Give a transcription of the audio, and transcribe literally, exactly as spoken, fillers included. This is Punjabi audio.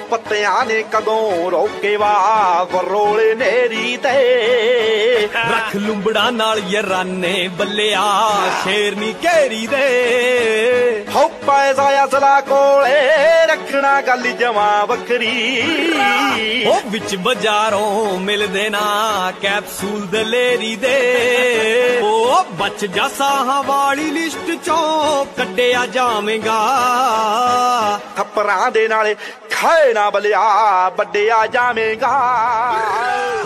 ਪੱਤਿਆਂ ਨੇ ਕਦੋਂ ਰੋਕੇ ਵਾ ਵਰੋਲੇ ਨੇਰੀ ਤੇ ਰੱਖ ਲੁੰਬੜਾ ਨਾਲ ਯਾਰਾਨੇ ਬੱਲਿਆ ਸ਼ੇਰਨੀ ਘੇਰੀ ਦੇ ਹੋ ਪੈਸਾ ਅਸਲਾ ਕੋਲੇ ਰੱਖਣਾ ਗੱਲ ਜਮਾ ਵੱਖਰੀ ਉਹ ਵਿੱਚ ਬਾਜ਼ਾਰੋਂ ਮਿਲਦੇ ਨਾ ਕੈਪਸੂਲ ਦਲੇਰੀ ਦੇ ਉਹ ਬਚ ਜਾ ਸਾਹਾਂ ਵਾਲੀ ਲਿਸਟ ਚੋਂ ਕੱਢਿਆ ਜਾਵੇਂਗਾ ਥੱਪੜਾਂ ਦੇ ਨਾਲੇ ਖਾਏ ਨਾ ਬਲਿਆ ਵੱਡਿਆ ਜਾਵੇਂਗਾ।